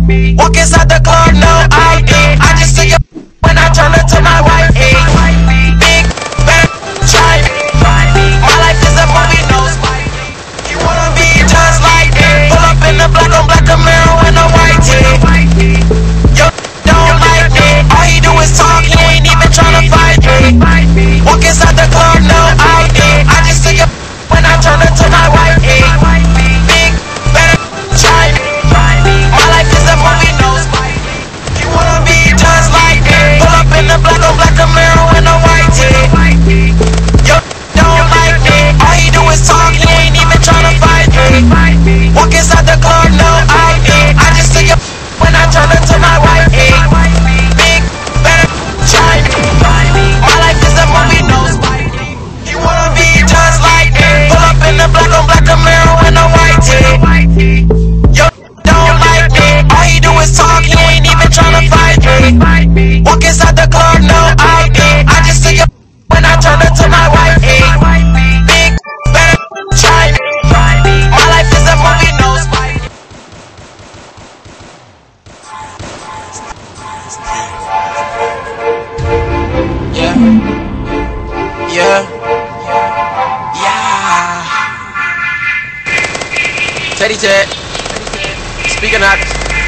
Walk inside the club, no ID. I just took your when I turned her to my wife. Big, bad, try me. My life is a movie, no spy. You wanna be just like me? Pull up in the black on black Camaro and a white tee. Yo, don't like me. All he do is talk, he ain't even tryna fight me. Walk inside the club, no ID. I just took your when I turned her to my wife. Big, bad, try me. My life is a movie, no spy. You wanna be just like me? Pull up in the black on black Camaro and a white tee. Yo, don't like me. All he do is talk, he ain't even tryna fight me. Walk inside the club, no ID. I just took your when I turned her to my wife. Big, bad, try me. My life is a movie, no spy. You wanna be just like me? Pull up in the black on black Camaro and a white tee. Yo, don't like me. All he do is talk, he ain't even tryna fight me. Walk inside the club, no ID. I just took your when I turned her to my wife. Big, bad, try me. My life is a movie, no spy. Yeah, yeah, yeah. Teddy Ted, speaking out.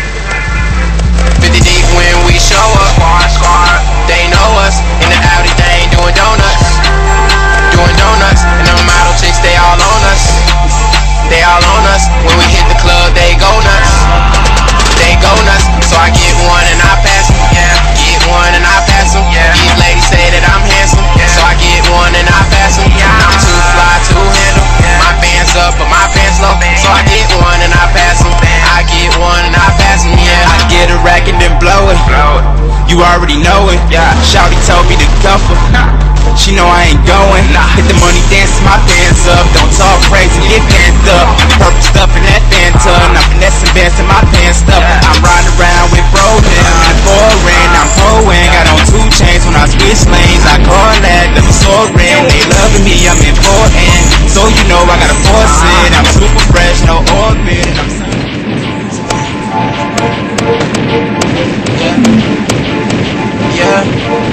50 deep when we show up. Squad, they know us. In the Audi, they ain't doing donuts. And the model chicks, they all on us. They all on us. When we hit the club, they go nuts. So I get one and I pass them. Yeah, get one and I pass them. Yeah, these ladies say that I'm handsome. Yeah, so I get one and I pass them. Yeah, I'm too fly to handle. Yeah, my pants up, but my pants low. So I get one and I pass them. I get one and I pass them. Yeah, I get a rack and then blow it. You already know it. Yeah, Shawty told me to comfort. She know I ain't going. Hit the money, dance my pants up. Don't talk crazy, get pants up. Purple stuff in that Fanta. I'm finessing bands in my pants up. I'm riding around with Roland. I'm foreign, I'm hoeing. Got on 2 chains when I switch lanes. I call that double soaring. They loving me, I'm important. So you know I gotta force it. I'm super fresh, no orbit. Yeah.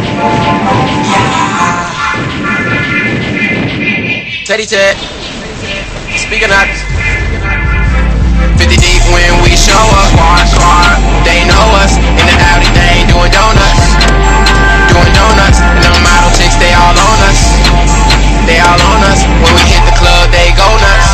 Teddy Ted, speaking out. 50 deep when we show up. Squad, they know us. In the Audi, they ain't doing donuts. And the model chicks, they all on us. When we hit the club, they go nuts.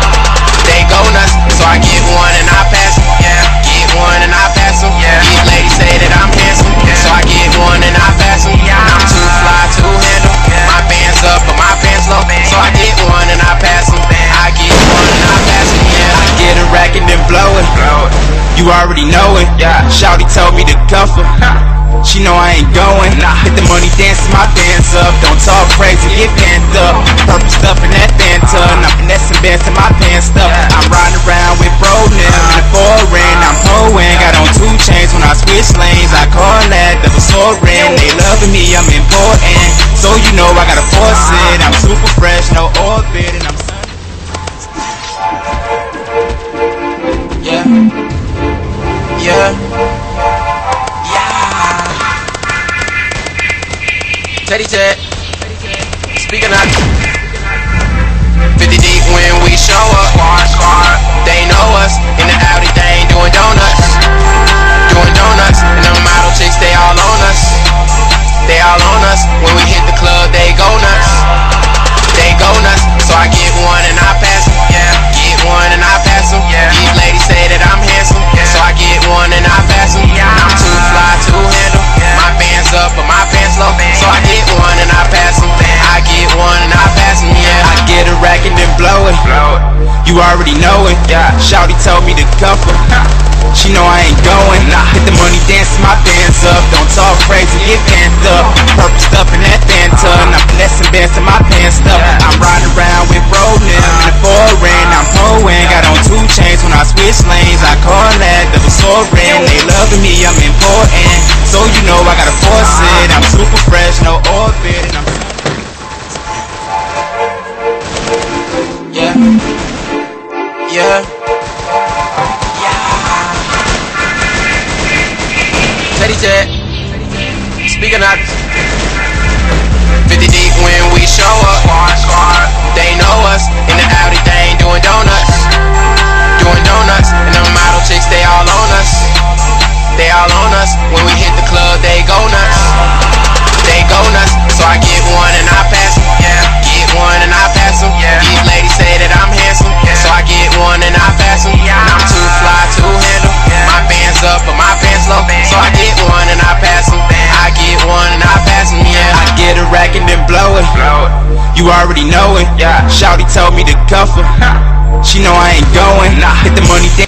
So I get one and I pass them. Yeah, get one and I pass them. Yeah, these ladies say that I'm handsome. Yeah, so I get one and I pass them. Yeah, I'm too fly to handle. Yeah, my pants up, but my pants low. So I get one and I pass them. I get one and I pass them. Yeah, I get a rack and then blow it. You already know it. Yeah, Shawty told me to comfort. She know I ain't going. Hit the money, dance my pants up. Don't talk crazy, get pants up. Purple stuff in that Fanta. I'm finessing bands in my pants up. I'm riding around with Roland. In the foreign, I'm hoeing. Got on 2 chains when I switch lanes. I call that double soaring. They loving me, I'm important. So you know I gotta force it. I'm super fresh, no orbit, and I'm yeah. Teddy Ted, speaking out. 50 deep when we show up. Squad, they know us. In the Audi, they ain't doing donuts. And the model chicks, they all on us. When we hit the club, they go nuts. So I get one and I pass them. Yeah, get one and I pass them. Yeah, these ladies say that I'm handsome. Yeah, so I get one and I pass them. Yeah, I'm too fly to handle. Yeah, my pants up, but my pants low. So I get one and I pass them. I get one and I pass them. Yeah, I get a rack and then blow it. You already know it. Yeah, Shawty told me to comfort. She know I ain't going. Hit the money, dance my pants up. Don't talk crazy, get pants up. Purple stuff in that Fanta. I'm finessing bands in my pants up. I'm riding around with Roland. In the foreign, I'm hoeing. Got on 2 chains when I switch lanes. I call that double soaring. They loving me, I'm important. So you know I gotta force it. I'm super fresh, no orbit, and I'm yeah. Petty Jet. Speaking of 50 deep when we show up. They know us in the Audi thing doing donuts. Doing donuts. And the model chicks, they all on us. They all on us. When we hit the club, they go nuts. They go nuts. So I get one and I pass them. Yeah. Get one and I pass them. Yeah. These ladies say that I'm handsome. Yeah. So I get one and I pass them. Yeah. I'm too fly to handle. Yeah. My bands up but my pants low. So I get one and I pass them. I get one and I pass them. Yeah. I get a rack and then blow it. You already know it. Yeah. Shawty told me to cuff her. She know I ain't going. Hit the money down.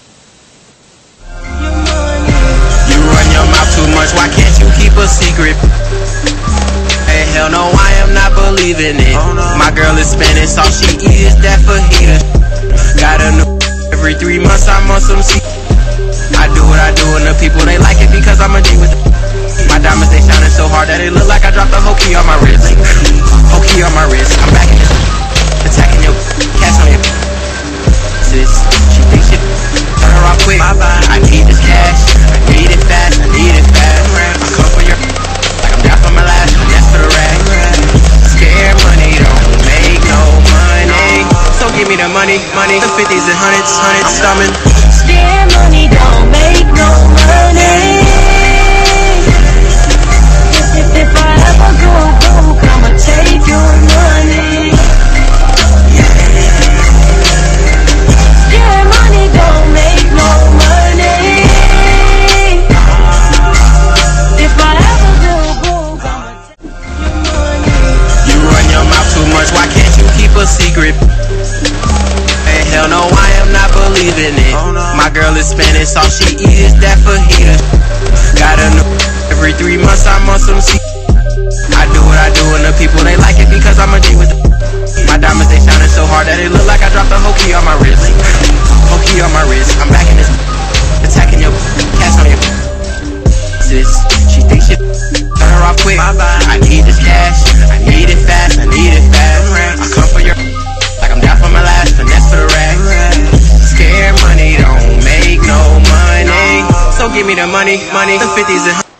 You run your mouth too much. Why can't you keep a secret? Hey, hell no, I am not believing it. My girl is Spanish, all she eat is that fajita. Got a new every 3 months. I'm on some C. I do what I do and the people they like it because I'm a G with it. My diamonds they shining so hard that it look like I dropped a whole key on my wrist. Whole key on my wrist. I'm back in this, attacking your cash on your sis. She thinks she turn her off quick. I need this cash. I need it fast. I need it fast. I come for your like I'm down for my last. That's for the rag. Scared money don't make no money. So give me the money, money. The 50s and hundreds, hundreds. I'm coming. Scared money don't make no money. If I ever go broke, I'ma take your money. Scared money don't make no money. If I ever go broke, I'ma take your money. You run your mouth too much, why can't you keep a secret? Hey, hell no, I am not believing it. My girl is Spanish, all she eat is that fajita. Got a new every 3 months. I'm on some C. I do what I do and the people they like it because I'm a G with it. My diamonds they shining so hard that it look like I dropped a whole key on my wrist. Whole key on my wrist. I'm back in this, attacking your cash on your sis. She thinks she turn her off quick. I need this cash. I need it fast. I need it fast. I come for your like I'm down for my last. Finesse for the rag. Scared money don't make no money. So give me the money, money. The 50s and